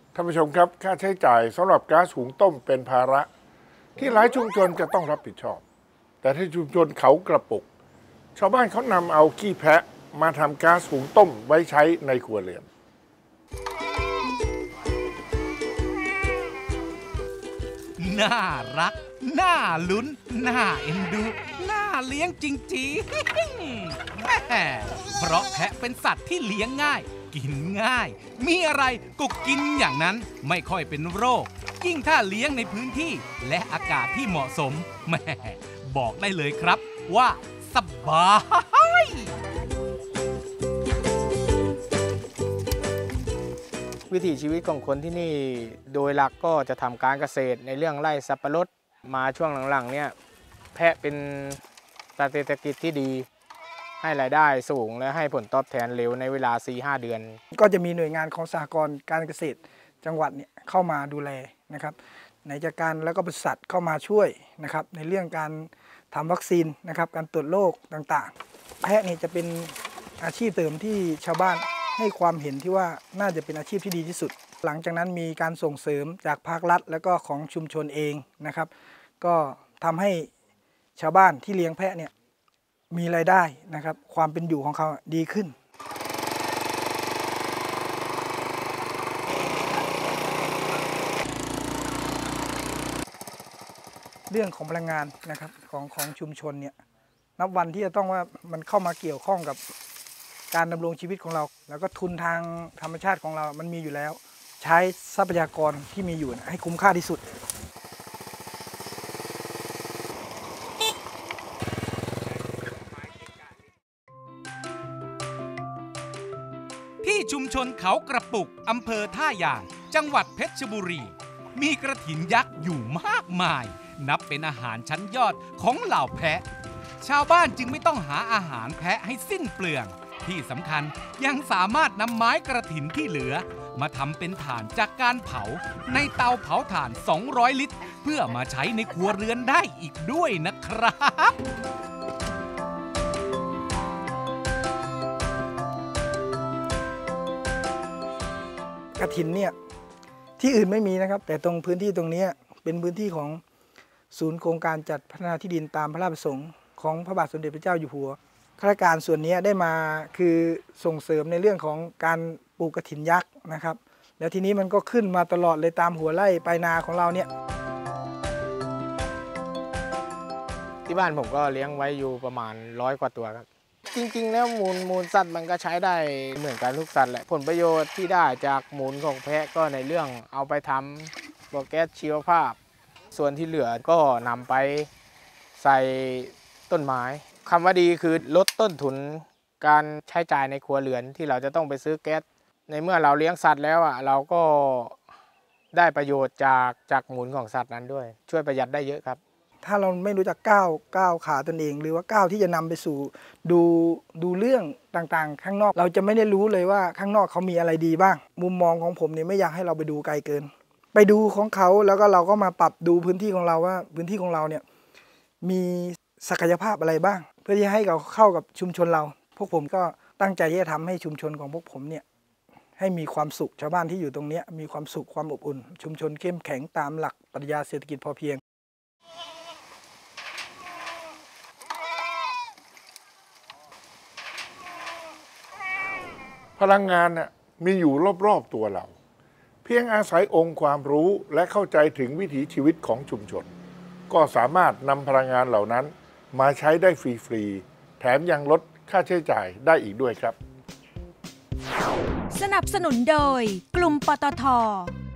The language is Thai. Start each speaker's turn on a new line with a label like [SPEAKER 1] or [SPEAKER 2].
[SPEAKER 1] ท่านผู้ชมครับค่าใช้จ่ายสำหรับก๊าซหุงต้มเป็นภาระที่หลายชุมชนจะต้องรับผิดชอบ แต่ที่ชุมชนเขากระปุกชาวบ้านเขานำเอาขี้แพะมาทำก๊าซหุงต้มไว้ใช้ในครัวเรือน
[SPEAKER 2] น่ารักน่าลุ้นน่าเอ็นดูน่าเลี้ยงจริงๆแม่เพราะแพะเป็นสัตว์ที่เลี้ยงง่ายกินง่ายมีอะไรก็กินอย่างนั้นไม่ค่อยเป็นโรคยิ่งถ้าเลี้ยงในพื้นที่และอากาศที่เหมาะสมแม่บอกได้เลยครับว่าสบาย
[SPEAKER 3] วิถีชีวิตของคนที่นี่โดยหลักก็จะทำการเกษตรในเรื่องไร่สับปะรดมาช่วงหลังๆเนี่ยแพะเป็นเศรษฐกิจที่ดีให้รายได้สูงและให้ผลตอบแทนเร็วในเวลา 4-5 เดือน
[SPEAKER 4] ก็จะมีหน่วยงานของสหกรณ์การเกษตรจังหวัดเนี่ยเข้ามาดูแลนะครับในจากการแล้วก็บริษัทเข้ามาช่วยนะครับในเรื่องการทำวัคซีนนะครับการตรวจโรคต่างๆแพะนี่จะเป็นอาชีพเสริมที่ชาวบ้านให้ความเห็นที่ว่าน่าจะเป็นอาชีพที่ดีที่สุดหลังจากนั้นมีการส่งเสริมจากภาครัฐแล้วก็ของชุมชนเองนะครับก็ทำให้ชาวบ้านที่เลี้ยงแพะเนี่ยมีรายได้นะครับความเป็นอยู่ของเขาดีขึ้นเรื่องของพลังงานนะครับของชุมชนเนี่ยนับวันที่จะต้องว่ามันเข้ามาเกี่ยวข้องกับการดำรงชีวิตของเราแล้วก็ทุนทางธรรมชาติของเรามันมีอยู่แล้วใช้ทรัพยากรที่มีอยู่ให้คุ้มค่าที่สุด
[SPEAKER 2] ที่ชุมชนเขากระปุกอำเภอท่ายางจังหวัดเพชรบุรีมีกระถินยักษ์อยู่มากมายนับเป็นอาหารชั้นยอดของเหล่าแพะชาวบ้านจึงไม่ต้องหาอาหารแพะให้สิ้นเปลืองที่สำคัญยังสามารถนำไม้กระถินที่เหลือมาทำเป็นถ่านจากการเผาในเตาเผาถ่าน 200 ลิตรเพื่อมาใช้ในครัวเรือนได้อีกด้วยนะครับ
[SPEAKER 4] กฐินเนี่ยที่อื่นไม่มีนะครับแต่ตรงพื้นที่ตรงนี้เป็นพื้นที่ของศูนย์โครงการจัดพัฒนาที่ดินตามพระราชประสงค์ของพระบาทสมเด็จพระเจ้าอยู่หัวข้าราชการส่วนนี้ได้มาคือส่งเสริมในเรื่องของการปลูกกฐินยักษ์นะครับแล้วทีนี้มันก็ขึ้นมาตลอดเลยตามหัวไร่ปลายนาของเราเนี่ย
[SPEAKER 3] ที่บ้านผมก็เลี้ยงไว้อยู่ประมาณ100 กว่าตัวครับจริงๆแล้วมูลสัตว์มันก็ใช้ได้เหมือนกันทุกสัตว์แหละผลประโยชน์ที่ได้จากมูลของแพะก็ในเรื่องเอาไปทำโปรแก๊สชีวภาพส่วนที่เหลือก็นำไปใส่ต้นไม้คำว่าดีคือลดต้นทุนการใช้จ่ายในครัวเรือนที่เราจะต้องไปซื้อแก๊สในเมื่อเราเลี้ยงสัตว์แล้วเราก็ได้ประโยชน์จากมูลของสัตว์นั้นด้วยช่วยประหยัดได้เยอะครับ
[SPEAKER 4] ถ้าเราไม่รู้จักก้าวขาตนเองหรือว่าก้าวที่จะนำไปสู่ดูเรื่องต่างๆข้างนอกเราจะไม่ได้รู้เลยว่าข้างนอกเขามีอะไรดีบ้างมุมมองของผมเนี่ยไม่อยากให้เราไปดูไกลเกินไปดูของเขาแล้วก็เราก็มาปรับดูพื้นที่ของเราว่าพื้นที่ของเราเนี่ยมีศักยภาพอะไรบ้างเพื่อที่ให้เราเข้ากับชุมชนเราพวกผมก็ตั้งใจที่จะทำให้ชุมชนของพวกผมเนี่ยให้มีความสุขชาวบ้านที่อยู่ตรงนี้มีความสุขความอบอุ่นชุมชนเข้มแข็งตามหลักปรัชญาเศรษฐกิจพอเพียง
[SPEAKER 1] พลังงานมีอยู่รอบๆตัวเราเพียงอาศัยองค์ความรู้และเข้าใจถึงวิถีชีวิตของชุมชนก็สามารถนำพลังงานเหล่านั้นมาใช้ได้ฟรีๆแถมยังลดค่าใช้จ่ายได้อีกด้วยครับ
[SPEAKER 5] สนับสนุนโดยกลุ่มปตท.